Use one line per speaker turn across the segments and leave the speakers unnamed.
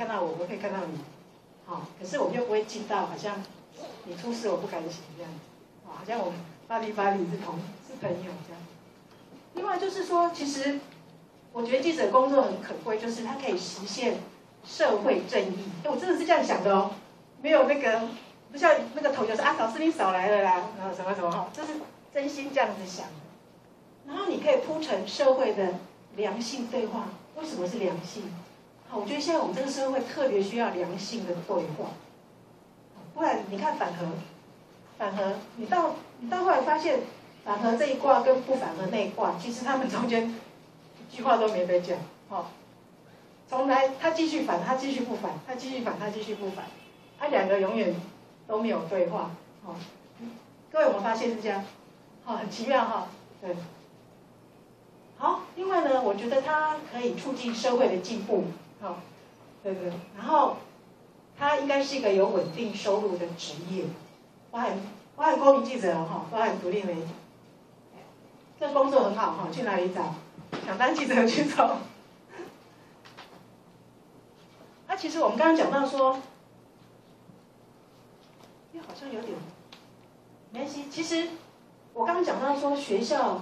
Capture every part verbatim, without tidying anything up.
看到我，我可以看到你，好、哦，可是我们又不会近到好像你出事我不敢行这样子，啊、哦，好像我们巴黎巴黎是同是朋友这样。另外就是说，其实我觉得记者工作很可贵，就是他可以实现社会正义。哎，我真的是这样想的哦，没有那个不像那个同学说啊，老师你少来了啦，然后什么什么哈，这是真心这样子想的。然后你可以铺成社会的良性对话。为什么是良性？好，我觉得现在我们这个社会特别需要良性的对话，不然你看反核，反核，你到你到后来发现，反核这一卦跟不反核那一卦，其实他们中间一句话都没得讲，哦，从来他继续反，他继续不反，他继续反，他继续不反，他两个永远都没有对话，哦，各位有没有发现是这样？哦，很奇妙哈、哦，对。好，另外呢，我觉得它可以促进社会的进步，好、哦，对不对？然后，它应该是一个有稳定收入的职业，包含包含公民记者哈，包含独立媒体，这工作很好哈，去哪里找？想当记者去找。那、啊、其实我们刚刚讲到说，又好像有点没关系。其实我刚刚讲到说学校。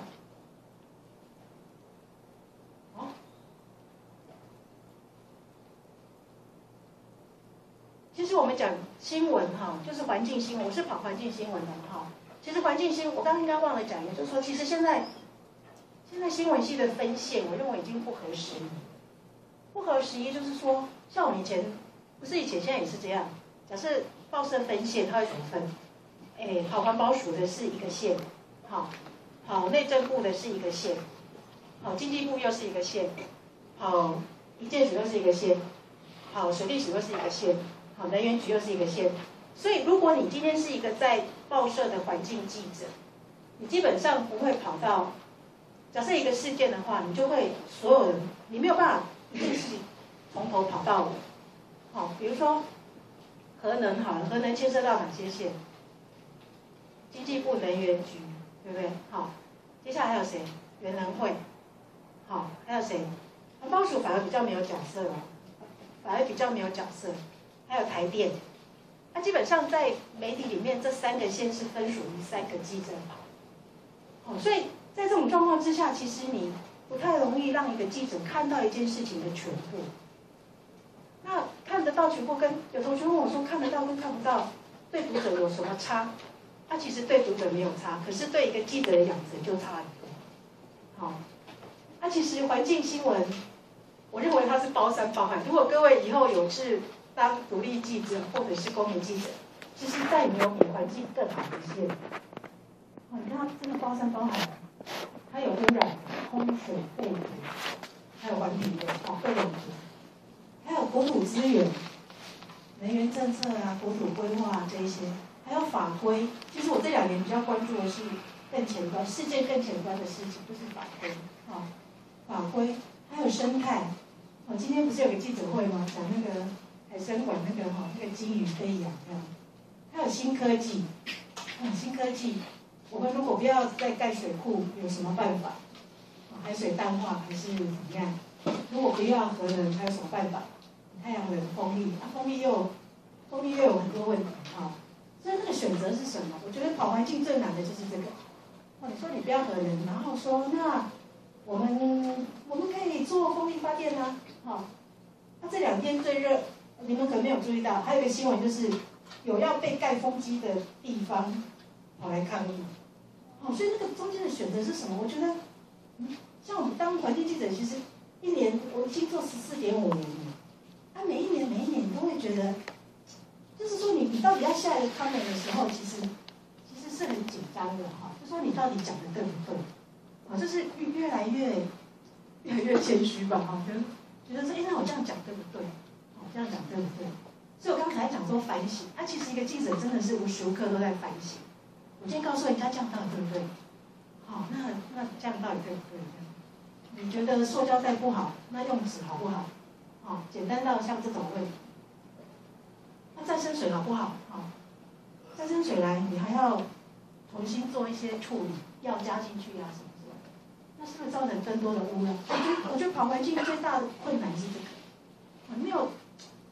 其实我们讲新闻哈，就是环境新闻，我是跑环境新闻的哈。其实环境新闻，我刚刚应该忘了讲，也就是说，其实现在现在新闻系的分线，我认为已经不合时宜。不合时宜就是说，像我们以前，不是以前，现在也是这样。假设报社分线，它会怎么分？哎，跑环保署的是一个线，好，跑内政部的是一个线，跑经济部又是一个线，跑营建署又是一个线，跑水利署又是一个线。好，能源局又是一个线，所以如果你今天是一个在报社的环境记者，你基本上不会跑到，假设一个事件的话，你就会所有人，你没有办法一件事情从头跑到尾。好，比如说核能好了，核能牵涉到哪些线？经济部能源局，对不对？好，接下来还有谁？原能会，好，还有谁？环保署反而比较没有角色哦，反而比较没有角色。还有台电，那基本上在媒体里面，这三个线是分属于三个记者跑。哦，所以在这种状况之下，其实你不太容易让一个记者看到一件事情的全部。那看得到全部，跟有同学问我说，看得到跟看不到，对读者有什么差？那、啊、其实对读者没有差，可是对一个记者的养成就差很多。好，那、啊、其实环境新闻，我认为它是包山包海。如果各位以后有志当独立记者或者是公民记者，其实再没有比环境更好的线。哦，你看它真的包山包海，它有污染、空水、废水，还有环评的哦，废水，还有国土资源、能源政策啊、国土规划啊这一些，还有法规。其实我这两年比较关注的是更前端、世界更前端的事情，就是法规啊、哦，法规，还有生态。哦，今天不是有个记者会吗？讲那个。海参馆那个哈，那个金鱼飞扬这样，还有新科技，嗯，新科技，我们如果不要再盖水库，有什么办法？海水淡化还是怎么样？如果不要核能，还有什么办法？太阳能、风力，啊，风力又风力又有很多问题啊，所以这个选择是什么？我觉得跑环境最难的就是这个。哦，你说你不要核能，然后说那我们我们可以做风力发电啊，好，那这两天最热。你们可能没有注意到，还有一个新闻就是有要被盖风机的地方跑来抗议。哦，所以那个中间的选择是什么？我觉得，嗯，像我们当环境记者，其实一年我已经做十四点五年了，啊，每一年每一年你都会觉得，就是说你你到底要下一个 comment 的时候，其实其实是很紧张的哈，就说你到底讲的对不对？啊，就是越越来越越来越谦虚吧，哈，觉得觉得说，哎，那我这样讲对不对？这样讲对不对？所以我刚才讲说反省，啊，其实一个记者真的是无时无刻都在反省。我今天告诉人家这样到底对不对？好、哦，那那这样到底对不对？你觉得塑胶袋不好，那用纸好不好？哦，简单到像这种问题。那再生水好不好？哦，再生水来，你还要重新做一些处理，药加进去啊什么之类的，那是不是造成更多的污染？我觉得，我觉得跑环境最大的困难是这个。没有，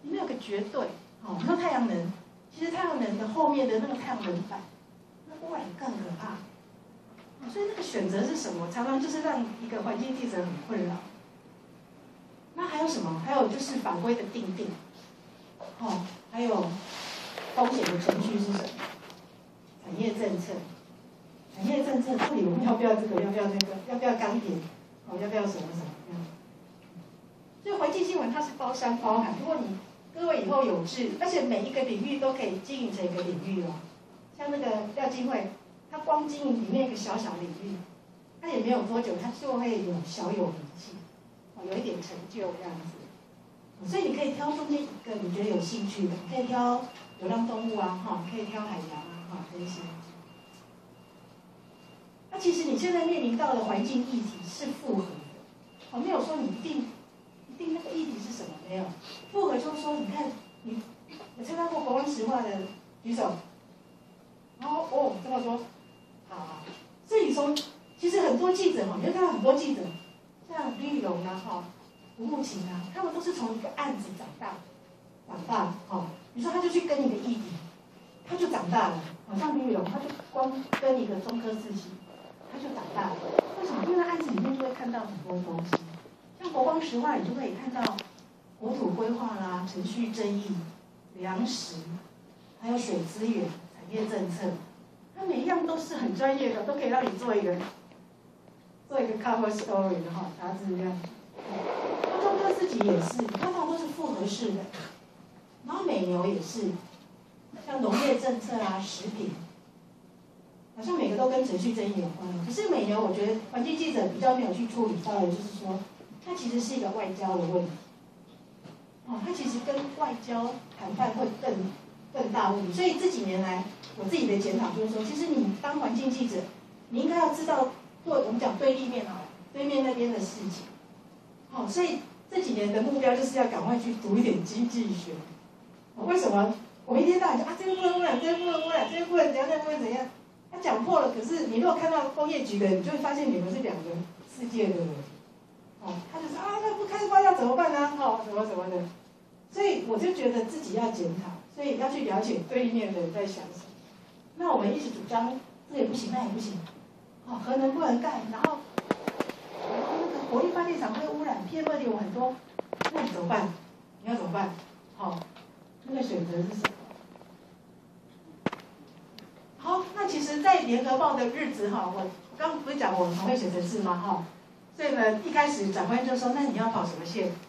绝对。哦，你说太阳能，其实太阳能的后面的那个太阳能板，那污染更可怕。所以那个选择是什么？常常就是让一个环境记者很困扰。那还有什么？还有就是法规的定定，哦，还有风险的程序是什么？产业政策，产业政策到底我们要不要这个？要不要那个？要不要钢铁？哦，要不要什么什么？嗯。所以环境新闻它是包山包海。如果你各位以后有志，而且每一个领域都可以经营成一个领域哦。像那个廖金惠，他光经营里面一个小小领域，他也没有多久，他就会有小有名气，哦，有一点成就这样子。所以你可以挑中间一个你觉得有兴趣的，可以挑流浪动物啊，哈，可以挑海洋啊，哈，这些。那其实你现在面临到的环境议题是复合的，我没有说你一定一定那个议题是什么，没有。复合就是说，你看你有参加过国光石化的举手，然后哦这么说，好，所以从其实很多记者哈，你会看到很多记者，像李宇龙啊，哈。吴慕琴啊，他们都是从一个案子长大，长大哦。你说他就去跟一个议题，他就长大了。好像李宇龙，他就光跟一个中科四期，他就长大了。为什么？因为那案子里面就会看到很多东西，像国光石化，你就可以看到国土规划啦、程序正义、粮食，还有水资源、产业政策，它每一样都是很专业的，都可以让你做一个做一个 cover story 的哈杂志这样。那中科自己也是，它常都是复合式的，然后美牛也是，像农业政策啊、食品，好像每个都跟程序正义有关。可是美牛，我觉得环境记者比较没有去处理到的，就是说，它其实是一个外交的问题。哦，它其实跟外交谈判会更更大问题。所以这几年来，我自己的检讨就是说，其实你当环境记者，你应该要知道，对我们讲对立面啊，对面那边的事情。好、哦，所以这几年的目标就是要赶快去读一点经济学。哦、为什么？我们一天到晚就啊，这个不能污染，这个不能污染，这个不能怎样，这个不能怎样。他讲破了，可是你如果看到工业局的，你就会发现你们是两个世界的人。哦，他就说啊，那不开发要怎么办呢？哦，什么什么的。所以我就觉得自己要检讨，所以要去了解对面的人在想什么。那我们一直主张这也不行，那也不行。哦，核能不能盖，然后。然后那个火力发电厂会污染 P M 二点五很多，那你怎么办？你要怎么办？好、哦，那个选择是什么？好，那其实，在联合报的日子哈，我刚刚不是讲我很会写程式吗？哈，所以呢，一开始长官就说，那你要跑什么线？